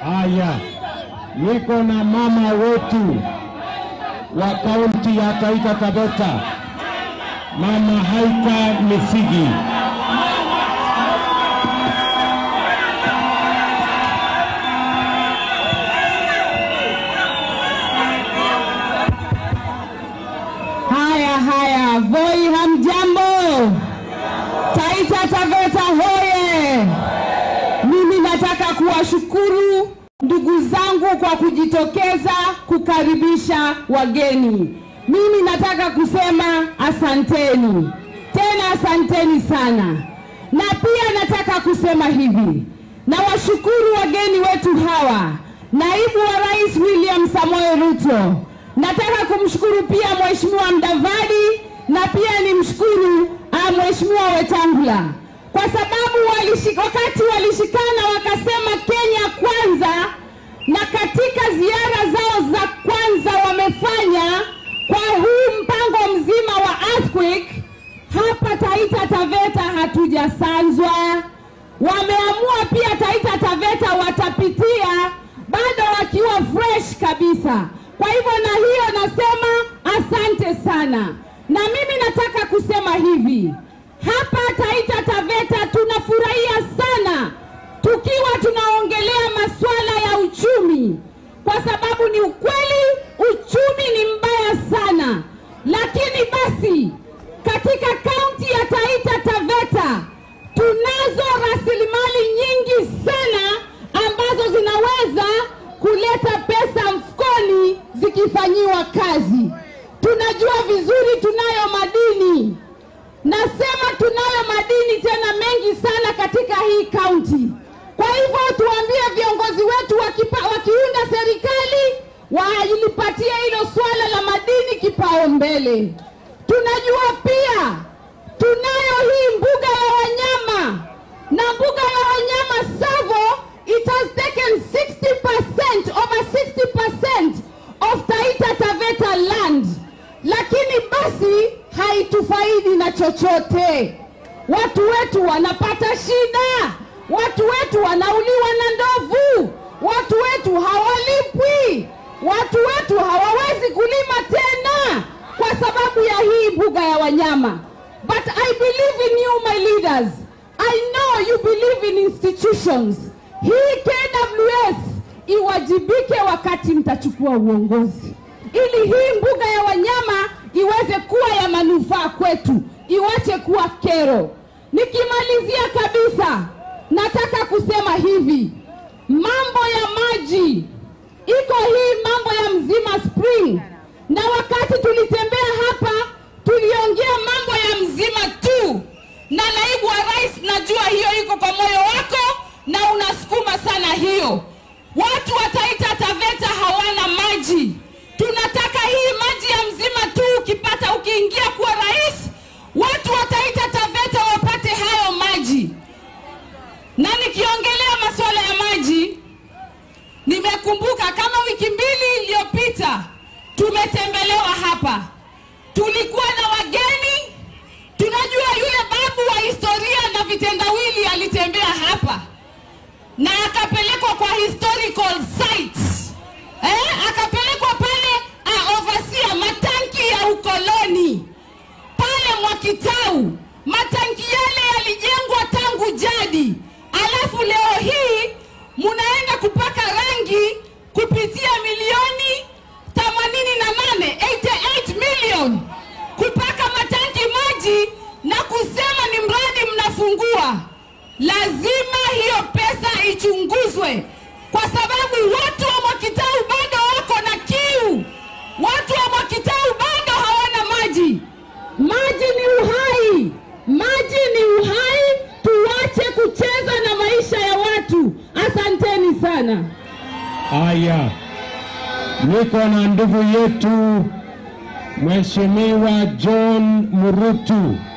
Haya, niko na mama wetu wa kaunti ya Taita Taveta, Mama Haika Misigi. Haya, Voi hamjambo? Taita Taveta hoye! Mimi nataka kuwashukuru ndugu zangu kwa kujitokeza kukaribisha wageni. Mimi nataka kusema asanteni. Tena asanteni sana. Na pia nataka kusema hivi. Na washukuru wageni wetu hawa. Naibu wa Rais William Samoei Ruto. Nataka kumshukuru pia Mheshimiwa Mdavadi na pia nimshukuru Mheshimiwa Wetangula. Kwa sababu wakati walishikana wakasema Kenya kwanza, na katika ziara zao za kwanza wamefanya kwa huu mpango mzima wa earthquake, hapa Taita Taveta hatujasanzwa. Wameamua pia Taita Taveta watapitia bado wakiwa fresh kabisa. Kwa hivyo na hiyo nasema asante sana. Na mimi nataka kusema hivi, hapa Taita Taveta tunafurahia sana tukiwa tunaongelea masuala ya uchumi, kwa sababu ni ukweli uchumi ni mbaya sana. Lakini basi katika kaunti ya Taita Taveta tunazo rasilimali nyingi sana ambazo zinaweza kuleta pesa mfukoni zikifanyiwa kazi. Tunajua vizuri tunayo madini. Nasema tunayo madini tena mengi sana katika hii kaunti. Kwa hivyo tuambie viongozi wetu wakiunda serikali wailipatie hilo swala la madini kipaumbele. Tunajua pia tunayo hii mbuga ya wanyama. Na mbuga ya wanyama Savo, it has taken 60%, over 60% of Taita Taveta land. Lakini basi haitufaidi na chochote. Watu wetu wanapata shida. Watu wetu wanauliwa na ndovu. Watu wetu hawalipwi. Watu wetu hawawezi kulima tena kwa sababu ya hii mbuga ya wanyama. But I believe in you, my leaders. I know you believe in institutions. Hii KWS iwajibike wakati mtachukua uongozi, ili hii mbuga ya wanyama iweze kuwa ya manufaa kwetu, iwache kuwa kero. Nikimalizia kabisa, nataka kusema hivi, mambo ya maji, iko hii mambo ya Mzima Spring, na wakati tulitembea hapa, tuliongea mambo ya Mzima tu, na naibu wa rais najua hiyo iko kwa moyo wako, na unasukuma sana hiyo. Watu wa Taita Taveta hawana maji. Tunataka hii maji ya Mzima tu ukipata ukiingia kuwa rais, watu wa Taita Taveta wapate hayo maji. Na nikiongelea masuala ya maji, nimekumbuka kama wiki 2 iliyopita tumetembelewa hapa. Tulikuwa na wageni. Tunajua yule babu wa historia na Vitendawili alitembea hapa na akapelekwa kwa historical sites. Akapelekwa pale overseer matanki ya ukoloni pale Mwakitau. Matanki yale yalijengwa tangu jadi. Alafu leo hii munaenda kupaka rangi kupitia milioni 88, 88 million kupaka matanki maji na kusema ni mradi mnafungua. Lazima hiyo pesa ichunguzwe, kwa sababu watu wa Mwakitau bado wako na kiu. Watu wa Mwakitau bado hawana maji. Maji ni uhai. Maji ni uhai. Tuache kucheza na maisha ya watu. Asanteni sana. Haya, niko na ndugu yetu Mheshimiwa John Murutu.